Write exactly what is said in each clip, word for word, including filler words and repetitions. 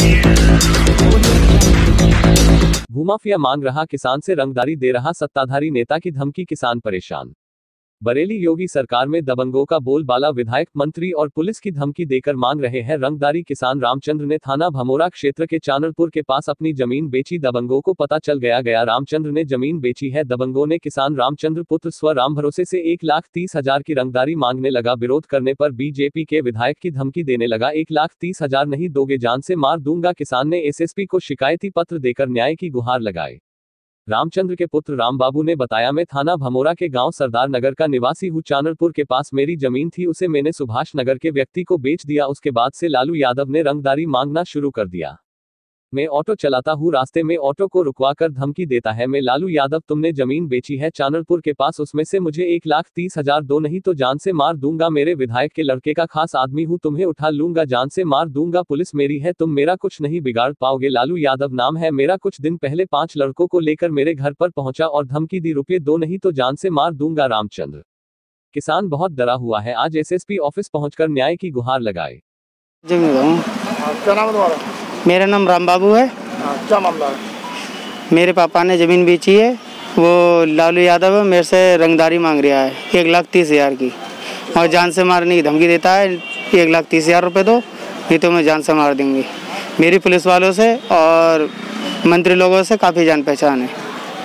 भूमाफिया मांग रहा किसान से रंगदारी दे रहा सत्ताधारी नेता की धमकी, किसान परेशान। बरेली योगी सरकार में दबंगों का बोलबाला, विधायक, मंत्री और पुलिस की धमकी देकर मांग रहे हैं रंगदारी। किसान रामचंद्र ने थाना भमोरा क्षेत्र के चानरपुर के पास अपनी जमीन बेची। दबंगों को पता चल गया गया रामचंद्र ने जमीन बेची है। दबंगों ने किसान रामचंद्र पुत्र स्व राम भरोसे से एक लाख तीस हजार की रंगदारी मांगने लगा। विरोध करने पर बीजेपी के विधायक की धमकी देने लगा। एक लाख तीस हजार नहीं दोगे जान से मार दूंगा। किसान ने एसएसपी को शिकायती पत्र देकर न्याय की गुहार लगाई। रामचंद्र के पुत्र रामबाबू ने बताया, मैं थाना भमोरा के गांव सरदार नगर का निवासी हूं। चानरपुर के पास मेरी जमीन थी, उसे मैंने सुभाष नगर के व्यक्ति को बेच दिया। उसके बाद से लालू यादव ने रंगदारी मांगना शुरू कर दिया। मैं ऑटो चलाता हूँ, रास्ते में ऑटो को रुकवा कर धमकी देता है, मैं लालू यादव, तुमने जमीन बेची है चानरपुर के पास, उसमें से मुझे एक लाख तीस हजार दो, नहीं तो जान से मार दूंगा। मेरे विधायक के लड़के का खास आदमी हूँ, तुम्हें उठा लूंगा, जान से मार दूंगा। पुलिस मेरी है, तुम मेरा कुछ नहीं बिगाड़ पाओगे। लालू यादव नाम है मेरा। कुछ दिन पहले पांच लड़कों को लेकर मेरे घर पर पहुंचा और धमकी दी, रुपये दो नहीं तो जान से मार दूंगा। रामचंद्र किसान बहुत डरा हुआ है, आज एसएसपी ऑफिस पहुंचकर न्याय की गुहार लगाई। क्या नाम है तुम्हारा? मेरा नाम रामबाबू है। क्या मामला है? मेरे पापा ने ज़मीन बेची है, वो लालू यादव मेरे से रंगदारी मांग रहा है एक लाख तीस हज़ार की, और जान से मारने की धमकी देता है। एक लाख तीस हज़ार रुपये दो, नहीं तो मैं जान से मार दूंगी। मेरी पुलिस वालों से और मंत्री लोगों से काफ़ी जान पहचान है।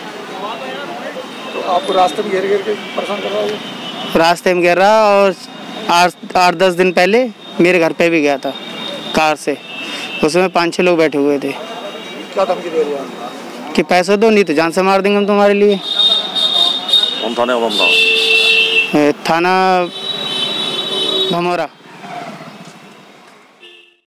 तो आपको रास्ते में घेर घेर के परेशान कर रहा है? रास्ते में घेर रहा, और आठ आठ दस दिन पहले मेरे घर पे भी गया था कार से, उसमें पाँच छः लोग बैठे हुए थे। क्या धमकी दे रही है? कि पैसे दो, नहीं तो जान से मार देंगे हम तुम्हारे लिए। कौन थाने का मामला? थाना भमोरा।